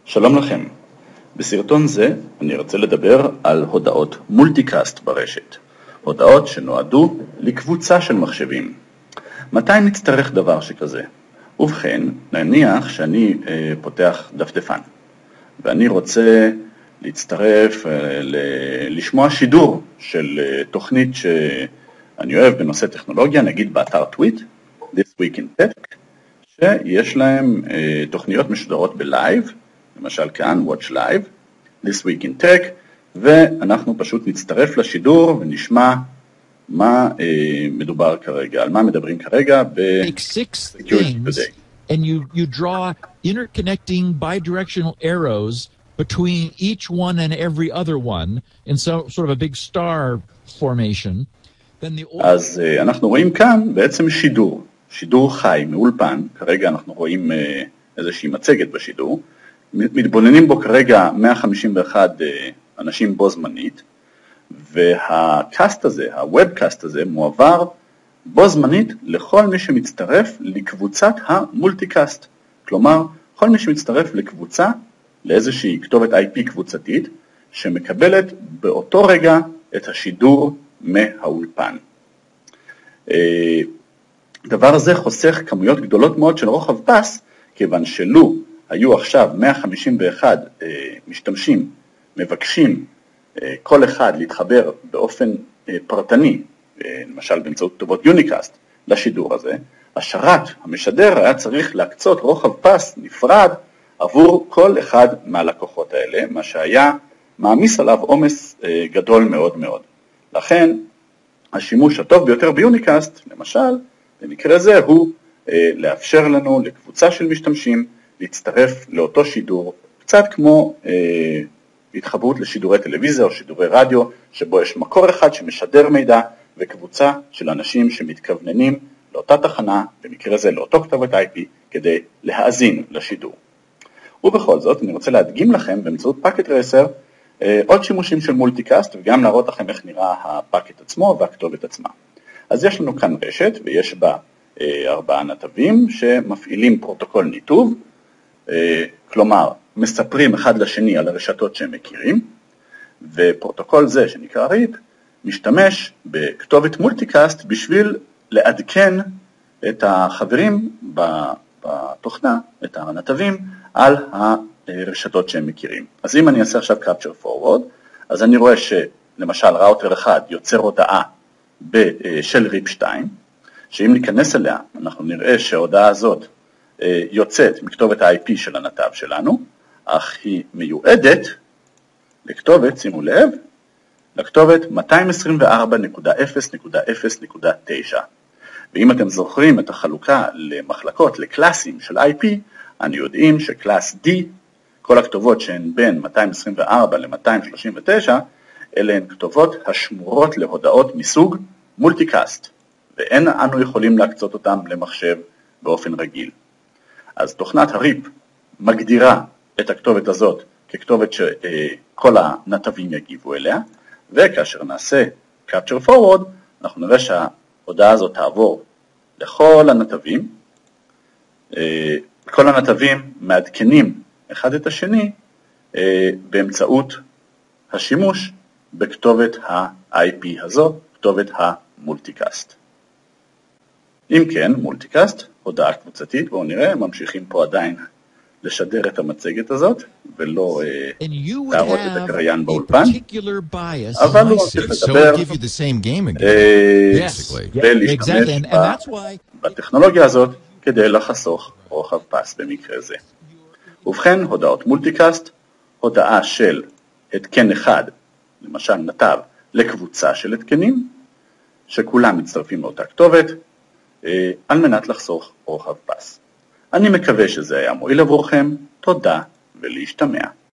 שלום לכם. בסרטון זה אני רוצה לדבר על הודעות מולטיקאסט ברשת. הודעות שנועדו לקבוצה של מחשבים. מתי נצטרך דבר שכזה? ובכן, נניח שאני פותח דפדפן, ואני רוצה להצטרף, לשמוע שידור של תוכנית שאני אוהב בנושא טכנולוגיה, נגיד באתר טוויט, This Week in Tech, שיש להם תוכניות משודרות בלייב, למשל כאן, Watch Live, This Week in Tech, ואנחנו פשוט נצטרף לשידור ונשמע מה מדובר כרגע, על מה מדברים כרגע ב-Security Today. And you draw interconnecting bidirectional arrows between each one and every other one in sort of a big star formation. אז אנחנו רואים כאן בעצם שידור חי מאולפן. כרגע אנחנו רואים איזושהי מצגת בשידור. מתבוננים בו כרגע 151 אנשים בו זמנית, והקאסט הזה, הוובקאסט הזה, מועבר בו זמנית לכל מי שמצטרף לקבוצת המולטיקאסט. כלומר, כל מי שמצטרף לקבוצה, לאיזושהי כתובת IP קבוצתית, שמקבלת באותו רגע את השידור מהאולפן. דבר הזה חוסך כמויות גדולות מאוד של רוחב פס, כיוון שלו היו עכשיו 151 משתמשים מבקשים כל אחד להתחבר באופן פרטני, למשל באמצעות כתובות יוניקאסט, לשידור הזה, השרת המשדר היה צריך להקצות רוחב פס נפרד עבור כל אחד מהלקוחות האלה, מה שהיה מעמיס עליו עומס גדול מאוד מאוד. לכן השימוש הטוב ביותר ביוניקאסט, למשל, במקרה זה הוא לאפשר לנו לקבוצה של משתמשים להצטרף לאותו שידור, קצת כמו התחברות לשידורי טלוויזיה או שידורי רדיו, שבו יש מקור אחד שמשדר מידע וקבוצה של אנשים שמתכווננים לאותה תחנה, במקרה זה לאותו כתובת IP, כדי להאזין לשידור. ובכל זאת אני רוצה להדגים לכם באמצעות פאקט רייסר עוד שימושים של מולטיקאסט, וגם להראות לכם איך נראה הפאקט עצמו והכתובת עצמה. אז יש לנו כאן רשת ויש בה 4 נתבים שמפעילים פרוטוקול ניתוב, כלומר מספרים אחד לשני על הרשתות שהם מכירים, ופרוטוקול זה שנקרא ריפ משתמש בכתובת מולטיקאסט בשביל לעדכן את החברים בתוכנה, את הנתבים, על הרשתות שהם מכירים. אז אם אני אעשה עכשיו capture forward, אז אני רואה שלמשל ראוטר אחד יוצר הודעה של ריפ 2, שאם ניכנס אליה אנחנו נראה שההודעה הזאת יוצאת מכתובת ה-IP של הנתב שלנו, אך היא מיועדת לכתובת, שימו לב, לכתובת 224.0.0.9. ואם אתם זוכרים את החלוקה למחלקות, לקלאסים של IP, אני יודעים שקלאס D, כל הכתובות שהן בין 224 ל-239, אלה הן כתובות השמורות להודעות מסוג מולטיקאסט, ואין אנו יכולים להקצות אותם למחשב באופן רגיל. אז תוכנת הריפ מגדירה את הכתובת הזאת ככתובת שכל הנתבים יגיבו אליה, וכאשר נעשה capture forward, אנחנו נראה שההודעה הזאת תעבור לכל הנתבים. כל הנתבים מעדכנים אחד את השני באמצעות השימוש בכתובת ה-IP הזו, כתובת המולטיקאסט. אם כן, מולטיקאסט, הודעה קבוצתית, בואו נראה, ממשיכים פה עדיין לשדר את המצגת הזאת, ולא להראות את הקריין באולפן, אבל הוא צריך לדבר ולהשתמש בטכנולוגיה הזאת כדי לחסוך רוחב פס במקרה זה. ובכן, הודעות מולטיקאסט, הודעה של התקן אחד, למשל נתב, לקבוצה של התקנים, שכולם מצטרפים לאותה כתובת, על מנת לחסוך רוחב פס. אני מקווה שזה היה מועיל עבורכם, תודה ולהשתמע.